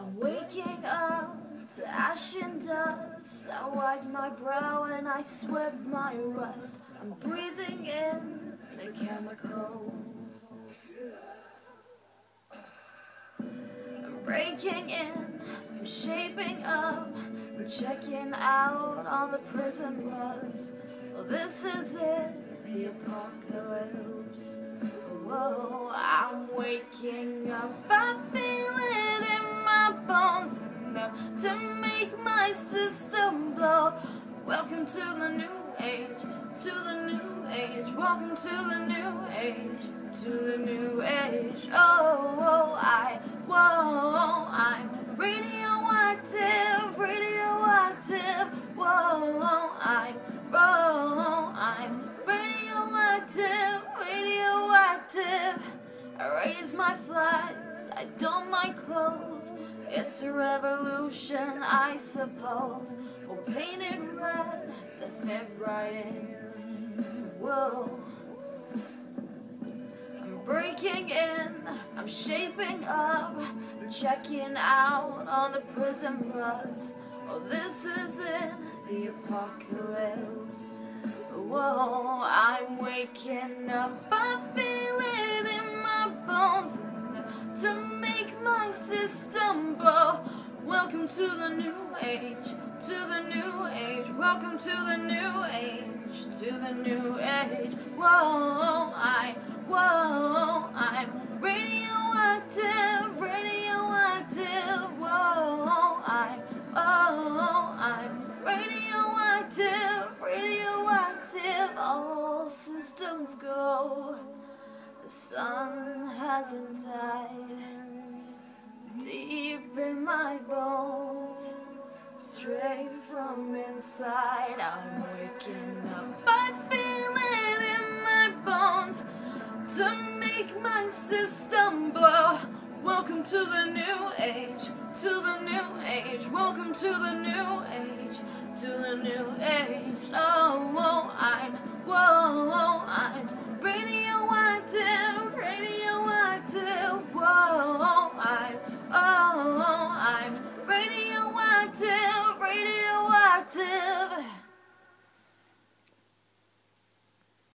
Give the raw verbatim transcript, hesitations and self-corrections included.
I'm waking up to ash and dust. I wipe my brow and I sweat my rust. I'm breathing in the chemicals. I'm breaking in, I'm shaping up, I'm checking out on the prison bus. Well, this is it, the apocalypse. Whoa, I'm waking up, I feel it in my bones enough to make my system blow. Welcome to the new age, to the new age. Welcome to the new age, to the new age. Oh, oh I, whoa, I'm radioactive, radioactive. Whoa, I'm, whoa, I'm radioactive, radioactive. I raise my flags, I don my clothes. It's a revolution, I suppose. We'll paint it red to fit right in. Whoa. I'm breaking in, I'm shaping up, I'm checking out on the prison bus. Oh, this is it, the apocalypse. Whoa, I'm waking up, I feel it in my bones enough to make my system blow. Welcome to the new age, to the new age. Welcome to the new age, to the new age. Whoa, I, whoa, I'm radioactive, radioactive. Whoa, I'm, oh, I'm radioactive, radioactive. All systems go. The sun hasn't died. Deep in my bones, straight from inside, I'm waking up. I feel it in my bones to make my system blow. Welcome to the new age, to the new age. Welcome to the new age, to the new age. Oh, whoa, I'm, whoa, I'm